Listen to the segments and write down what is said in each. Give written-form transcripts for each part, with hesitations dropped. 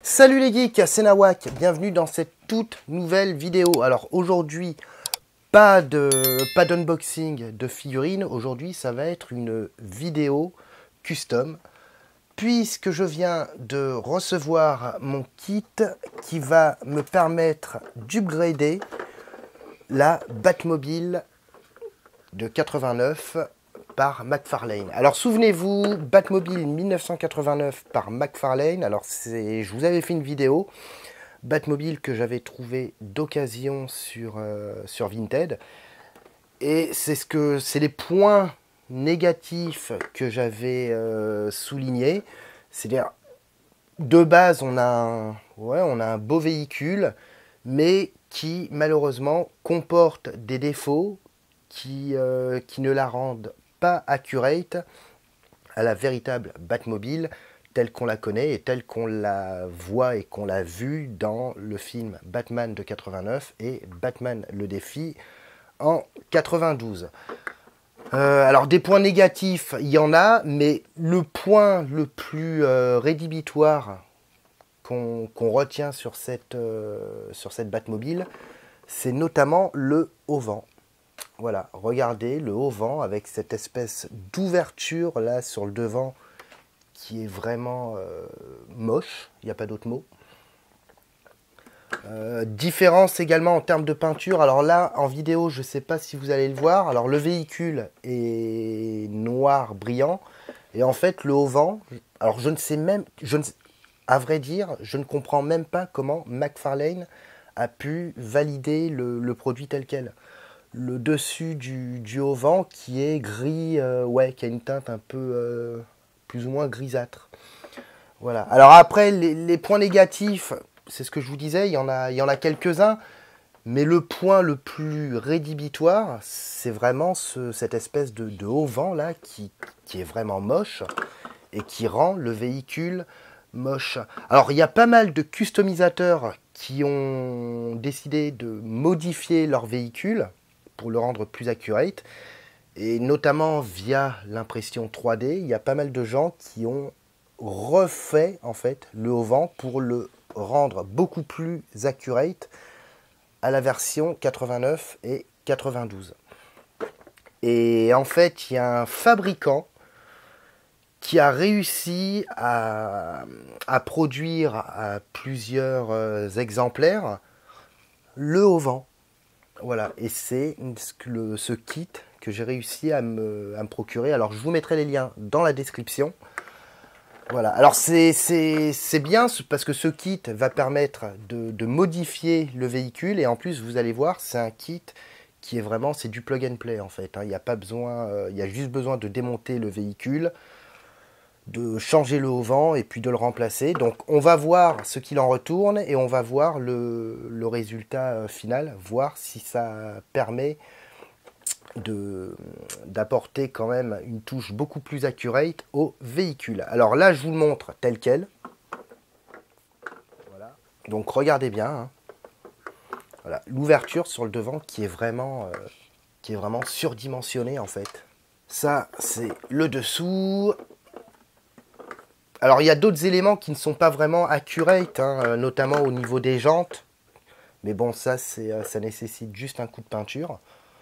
Salut les geeks, c'est Nawak, bienvenue dans cette toute nouvelle vidéo. Alors aujourd'hui, pas d'unboxing de figurines, aujourd'hui ça va être une vidéo custom, puisque je viens de recevoir mon kit qui va me permettre d'upgrader la Batmobile de 89 par McFarlane. Alors souvenez-vous, Batmobile 1989 par McFarlane. Alors je vous avais fait une vidéo Batmobile que j'avais trouvé d'occasion sur Vinted. Et c'est les points négatifs que j'avais soulignés. C'est-à-dire, de base, on a un beau véhicule, mais qui malheureusement comporte des défauts qui ne la rendent pas accurate à la véritable Batmobile telle qu'on la connaît et telle qu'on la voit et qu'on l'a vue dans le film Batman de 89 et Batman le défi en 92. Alors des points négatifs, il y en a, mais le point le plus rédhibitoire qu'on retient sur cette Batmobile, c'est notamment le haut vent. Voilà, regardez le haut vent avec cette espèce d'ouverture là sur le devant qui est vraiment moche, il n'y a pas d'autre mot. Différence également en termes de peinture. Alors là, en vidéo, je ne sais pas si vous allez le voir. Alors le véhicule est noir brillant. Et en fait, le haut vent, alors je ne sais même, à vrai dire, je ne comprends même pas comment McFarlane a pu valider le produit tel quel. Le dessus du haut vent qui est gris, qui a une teinte un peu plus ou moins grisâtre. Voilà. Alors après, les points négatifs, c'est ce que je vous disais, il y en a quelques-uns, mais le point le plus rédhibitoire, c'est vraiment cette espèce de haut vent là qui est vraiment moche et qui rend le véhicule moche. Alors il y a pas mal de customisateurs qui ont décidé de modifier leur véhicule pour le rendre plus accurate, et notamment via l'impression 3D, il y a pas mal de gens qui ont refait en fait le haut vent pour le rendre beaucoup plus accurate à la version 89 et 92. Et en fait, il y a un fabricant qui a réussi à produire à plusieurs exemplaires le haut vent. Voilà, et c'est ce kit que j'ai réussi à me procurer. Alors, je vous mettrai les liens dans la description. Voilà, alors c'est bien parce que ce kit va permettre de modifier le véhicule. Et en plus, vous allez voir, c'est un kit qui est vraiment, c'est du plug and play en fait. Il n'y a pas besoin, il y a juste besoin de démonter le véhicule, de changer le haut vent et puis de le remplacer. Donc on va voir ce qu'il en retourne et on va voir le résultat final, voir si ça permet d'apporter quand même une touche beaucoup plus accurate au véhicule. Alors là je vous le montre tel quel. Voilà. Donc regardez bien. Hein. Voilà. L'ouverture sur le devant qui est vraiment surdimensionnée en fait. Ça c'est le dessous. Alors, il y a d'autres éléments qui ne sont pas vraiment accurate, hein, notamment au niveau des jantes. Mais bon, ça nécessite juste un coup de peinture.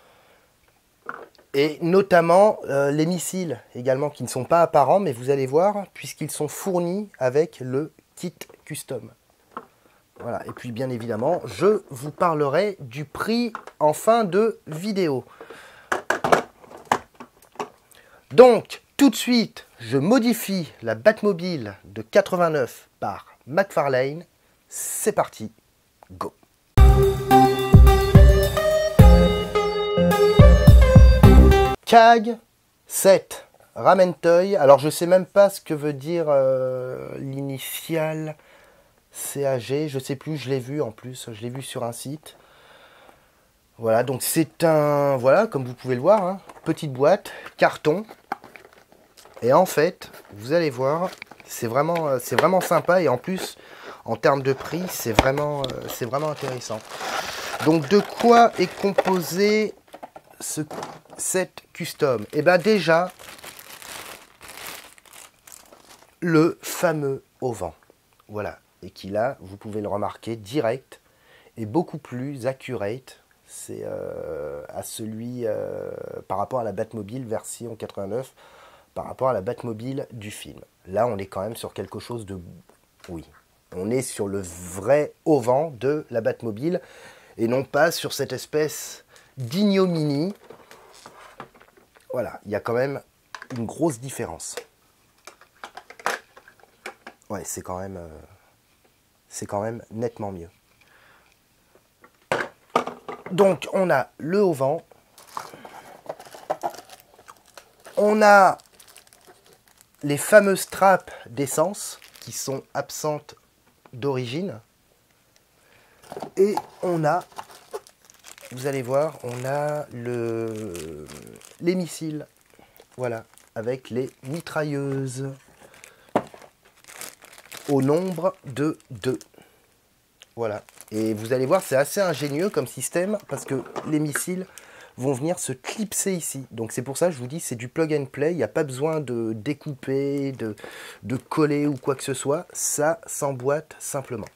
Et notamment les missiles également, qui ne sont pas apparents, mais vous allez voir, puisqu'ils sont fournis avec le kit custom. Voilà, et puis bien évidemment, je vous parlerai du prix en fin de vidéo. Donc, tout de suite, je modifie la Batmobile de 89 par McFarlane. C'est parti, go! CAG 7, Ramentoy. Alors, je ne sais même pas ce que veut dire l'initiale CAG. Je ne sais plus, je l'ai vu en plus. Je l'ai vu sur un site. Voilà, donc c'est un... Voilà, comme vous pouvez le voir, hein, petite boîte, carton. Et en fait, vous allez voir, c'est vraiment sympa. Et en plus, en termes de prix, c'est vraiment intéressant. Donc, de quoi est composé ce set custom? Et bien déjà, le fameux haut vent. Voilà, et qui là, vous pouvez le remarquer, direct et beaucoup plus accurate. C'est à celui par rapport à la Batmobile version 89, par rapport à la Batmobile du film. Là, on est quand même sur quelque chose de... Oui, on est sur le vrai auvent de la Batmobile et non pas sur cette espèce d'ignominie. Voilà, il y a quand même une grosse différence. Ouais, c'est quand même nettement mieux. Donc, on a le auvent. On a les fameuses trappes d'essence qui sont absentes d'origine. Et on a, vous allez voir, on a les missiles. Voilà, avec les mitrailleuses. Au nombre de 2. Voilà. Et vous allez voir, c'est assez ingénieux comme système parce que les missiles vont venir se clipser ici. Donc c'est pour ça que je vous dis, c'est du plug and play. Il n'y a pas besoin de découper, de coller ou quoi que ce soit. Ça s'emboîte simplement.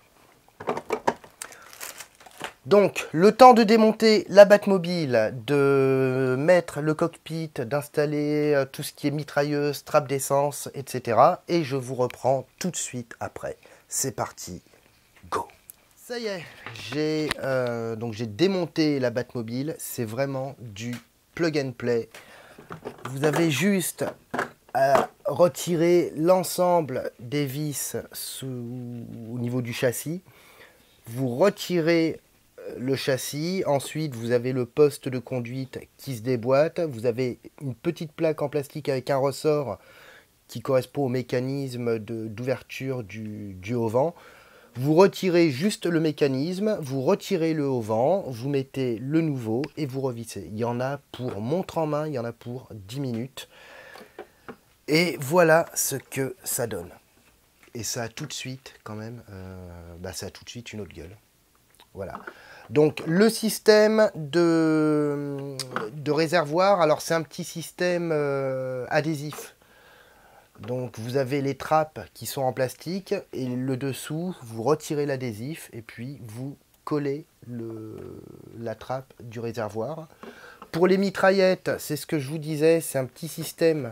Donc, le temps de démonter la Batmobile, de mettre le cockpit, d'installer tout ce qui est mitrailleuse, trappe d'essence, etc. Et je vous reprends tout de suite après. C'est parti, go! Ça y est, j'ai démonté la Batmobile. C'est vraiment du plug and play. Vous avez juste à retirer l'ensemble des vis au niveau du châssis. Vous retirez le châssis, ensuite vous avez le poste de conduite qui se déboîte, vous avez une petite plaque en plastique avec un ressort qui correspond au mécanisme d'ouverture du haut-vent. Vous retirez juste le mécanisme, vous retirez le haut-vent, vous mettez le nouveau et vous revissez. Il y en a pour montre en main, il y en a pour 10 minutes. Et voilà ce que ça donne. Et ça a tout de suite quand même, ça a tout de suite une autre gueule. Voilà. Donc le système de réservoir, alors c'est un petit système adhésif. Donc vous avez les trappes qui sont en plastique et le dessous, vous retirez l'adhésif et puis vous collez la trappe du réservoir. Pour les mitraillettes, c'est ce que je vous disais, c'est un petit système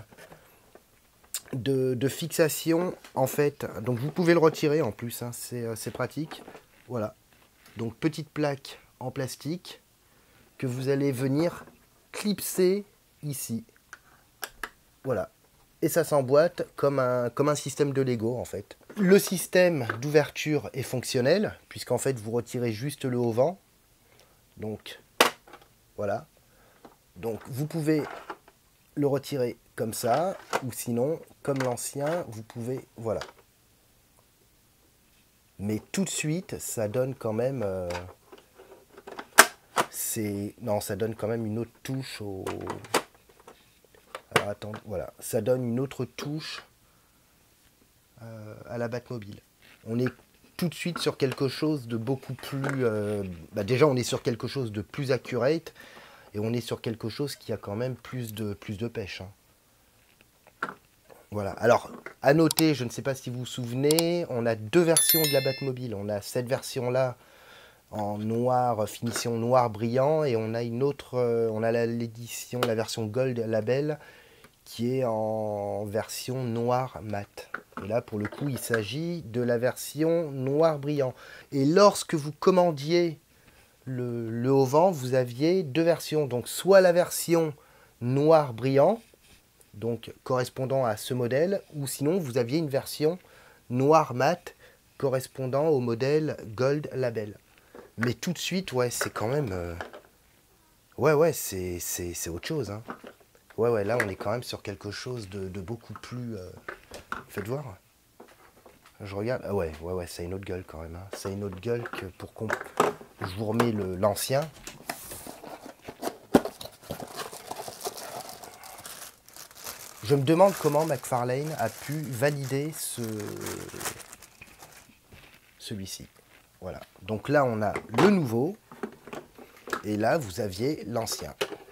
de fixation en fait. Donc vous pouvez le retirer en plus, hein, c'est pratique. Voilà. Donc petite plaque en plastique que vous allez venir clipser ici. Voilà. Et ça s'emboîte comme un système de Lego en fait. Le système d'ouverture est fonctionnel puisqu'en fait vous retirez juste le haut-vent. Donc voilà. Donc vous pouvez le retirer comme ça ou sinon comme l'ancien vous pouvez voilà. Mais tout de suite, ça donne quand même... ça donne quand même une autre touche au... Alors attends, voilà. Ça donne une autre touche à la Batmobile. On est tout de suite sur quelque chose de beaucoup plus... déjà, on est sur quelque chose de plus accurate. Et on est sur quelque chose qui a quand même plus de pêche. Hein. Voilà. Alors, à noter, je ne sais pas si vous vous souvenez, on a 2 versions de la Batmobile. On a cette version-là en noir, finition noir brillant, et on a une autre, on a l'édition, la version Gold Label, qui est en version noir mat. Et là, pour le coup, il s'agit de la version noir brillant. Et lorsque vous commandiez le haut-vent, vous aviez 2 versions. Donc, soit la version noir brillant, donc correspondant à ce modèle, ou sinon vous aviez une version noir mat correspondant au modèle Gold Label. Mais tout de suite, ouais, c'est quand même... Ouais, c'est autre chose. Hein. Ouais, là, on est quand même sur quelque chose de beaucoup plus... Faites voir. Je regarde. Ah ouais, c'est une autre gueule quand même. Hein. C'est une autre gueule que pour qu'on... Je vous remets l'ancien. Je me demande comment McFarlane a pu valider celui-ci. Voilà. Donc là, on a le nouveau. Et là, vous aviez l'ancien.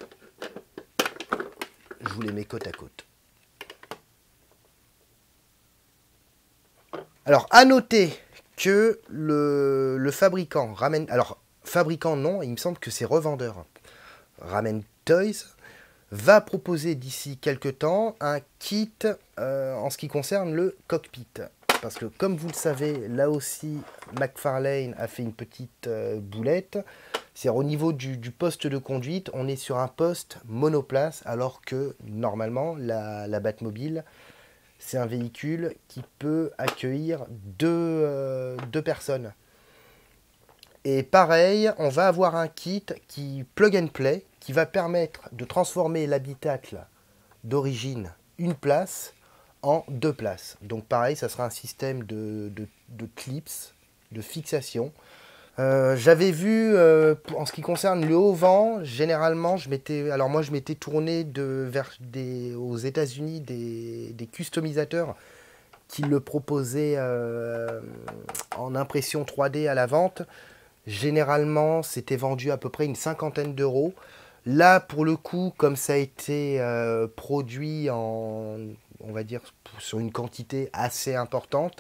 Je vous les mets côte à côte. Alors, à noter que le fabricant Ramen... Alors, fabricant non, il me semble que c'est revendeur. Ramen Toys va proposer d'ici quelques temps un kit en ce qui concerne le cockpit. Parce que comme vous le savez, là aussi, McFarlane a fait une petite boulette. C'est au niveau du poste de conduite, on est sur un poste monoplace, alors que normalement, la Batmobile, c'est un véhicule qui peut accueillir deux personnes. Et pareil, on va avoir un kit qui plug and play, qui va permettre de transformer l'habitacle d'origine, une place, en deux places. Donc pareil, ça sera un système de clips, de fixation. J'avais vu, en ce qui concerne le haut vent, généralement, je m'étais tourné aux États-Unis des customisateurs qui le proposaient en impression 3D à la vente. Généralement, c'était vendu à peu près une cinquantaine d'euros. Là, pour le coup, comme ça a été produit on va dire, sur une quantité assez importante,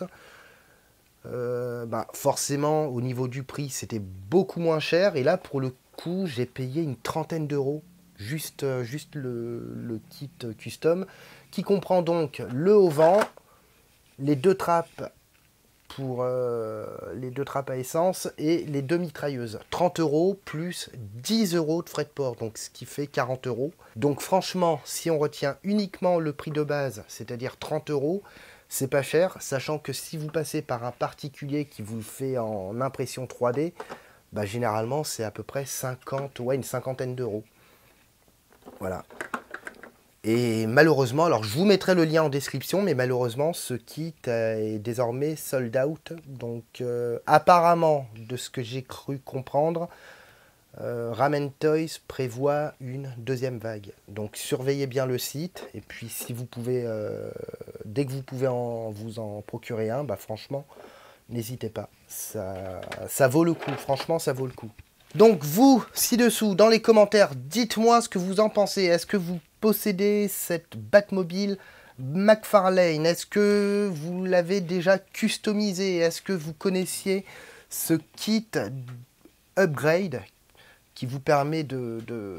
forcément, au niveau du prix, c'était beaucoup moins cher. Et là, pour le coup, j'ai payé une trentaine d'euros, juste le kit custom, qui comprend donc le haut-vent, les deux trappes pour les deux trappes à essence et les deux mitrailleuses. 30 euros plus 10 euros de frais de port, donc ce qui fait 40 euros. Donc franchement, si on retient uniquement le prix de base, c'est-à-dire 30 euros, c'est pas cher, sachant que si vous passez par un particulier qui vous fait en impression 3D, généralement c'est à peu près une cinquantaine d'euros. Voilà. Et malheureusement, alors je vous mettrai le lien en description, mais malheureusement ce kit est désormais sold out. Donc apparemment, de ce que j'ai cru comprendre, Ramen Toys prévoit une deuxième vague. Donc surveillez bien le site, et puis si vous pouvez, dès que vous pouvez vous en procurer un, franchement, n'hésitez pas. Ça vaut le coup, franchement ça vaut le coup. Donc vous, ci-dessous, dans les commentaires, dites-moi ce que vous en pensez. Est-ce que vous possédez cette Batmobile McFarlane? Est-ce que vous l'avez déjà customisé? Est-ce que vous connaissiez ce kit upgrade qui vous permet de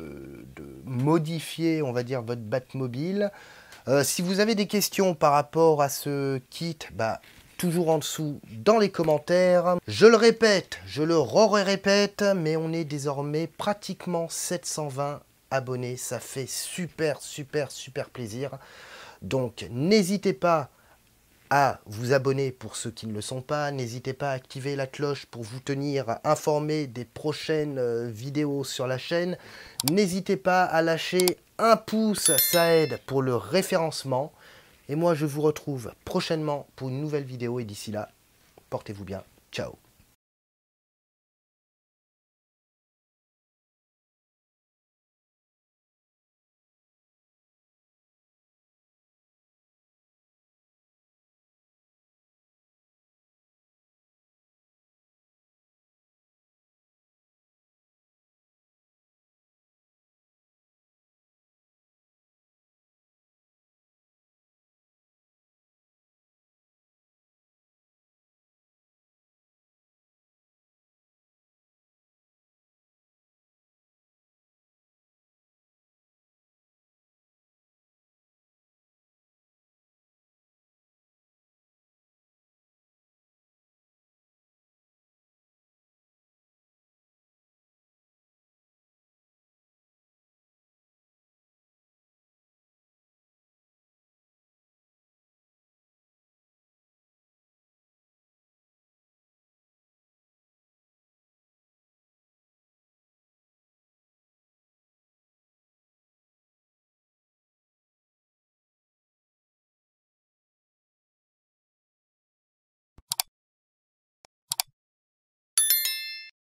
modifier, on va dire, votre Batmobile? Si vous avez des questions par rapport à ce kit, toujours en dessous dans les commentaires. Je le répète, je le répète, mais on est désormais pratiquement 720 abonnés. Ça fait super plaisir. Donc n'hésitez pas à vous abonner pour ceux qui ne le sont pas. N'hésitez pas à activer la cloche pour vous tenir informé des prochaines vidéos sur la chaîne. N'hésitez pas à lâcher un pouce, ça aide pour le référencement. Et moi, je vous retrouve prochainement pour une nouvelle vidéo. Et d'ici là, portez-vous bien. Ciao.